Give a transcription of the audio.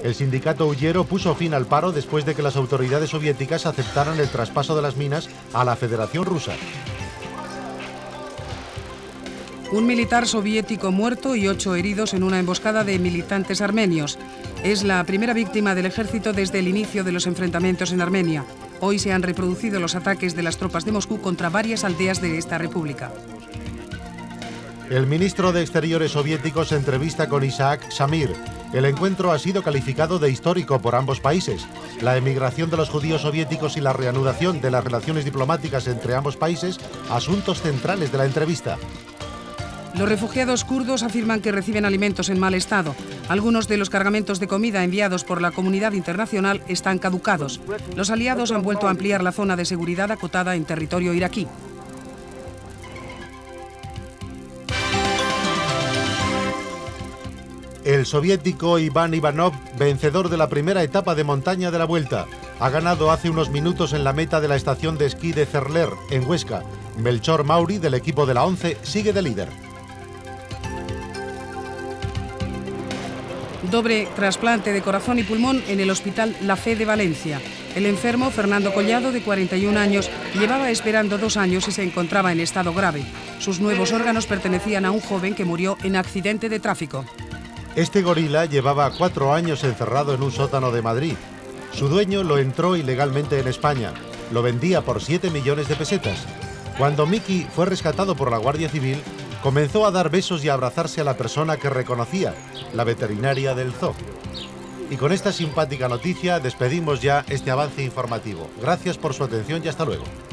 El sindicato huyero puso fin al paro después de que las autoridades soviéticas aceptaran el traspaso de las minas a la Federación Rusa. Un militar soviético muerto y 8 heridos en una emboscada de militantes armenios. Es la primera víctima del ejército desde el inicio de los enfrentamientos en Armenia. Hoy se han reproducido los ataques de las tropas de Moscú contra varias aldeas de esta república. El ministro de Exteriores soviético se entrevista con Isaac Shamir. El encuentro ha sido calificado de histórico por ambos países. La emigración de los judíos soviéticos y la reanudación de las relaciones diplomáticas entre ambos países, asuntos centrales de la entrevista. Los refugiados kurdos afirman que reciben alimentos en mal estado. Algunos de los cargamentos de comida enviados por la comunidad internacional están caducados. Los aliados han vuelto a ampliar la zona de seguridad acotada en territorio iraquí. El soviético Iván Ivanov, vencedor de la primera etapa de montaña de la Vuelta, ha ganado hace unos minutos en la meta de la estación de esquí de Cerler, en Huesca. Melchor Mauri, del equipo de la ONCE, sigue de líder. Doble trasplante de corazón y pulmón en el Hospital La Fe de Valencia. El enfermo, Fernando Collado, de 41 años, llevaba esperando 2 años y se encontraba en estado grave. Sus nuevos órganos pertenecían a un joven que murió en accidente de tráfico. Este gorila llevaba 4 años encerrado en un sótano de Madrid. Su dueño lo entró ilegalmente en España. Lo vendía por 7 millones de pesetas. Cuando Miki fue rescatado por la Guardia Civil, comenzó a dar besos y a abrazarse a la persona que reconocía, la veterinaria del zoo. Y con esta simpática noticia despedimos ya este avance informativo. Gracias por su atención y hasta luego.